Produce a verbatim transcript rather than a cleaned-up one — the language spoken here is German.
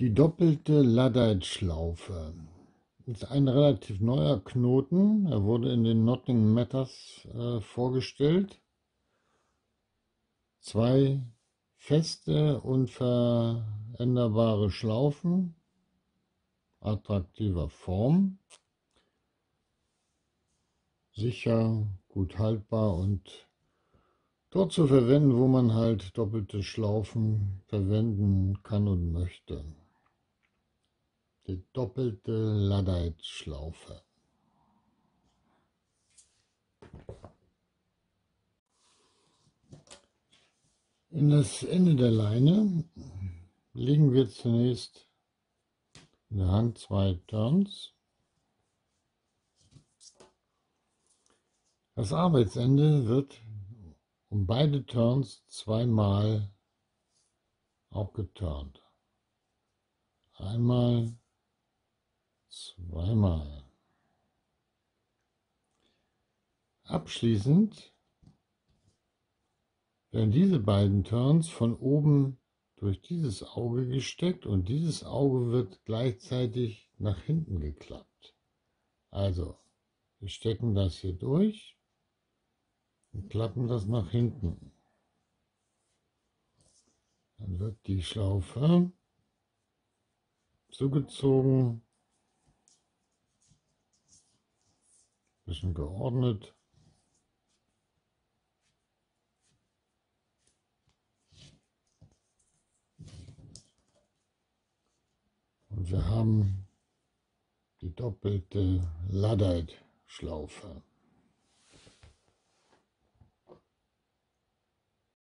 Die doppelte Luddite-Schlaufe ist ein relativ neuer Knoten. Er wurde in den Knotting Matters äh, vorgestellt. Zwei feste, unveränderbare Schlaufen, attraktiver Form, sicher, gut haltbar und dort zu verwenden, wo man halt doppelte Schlaufen verwenden kann und möchte. Die doppelte Luddite-Schlaufe. In das Ende der Leine legen wir zunächst in der Hand zwei Turns. Das Arbeitsende wird um beide Turns zweimal auch geturnt. Einmal, zweimal. Abschließend werden diese beiden Turns von oben durch dieses Auge gesteckt und dieses Auge wird gleichzeitig nach hinten geklappt. Also, wir stecken das hier durch und klappen das nach hinten. Dann wird die Schlaufe zugezogen, ein bisschen geordnet. Und wir haben die doppelte Luddite-Schlaufe.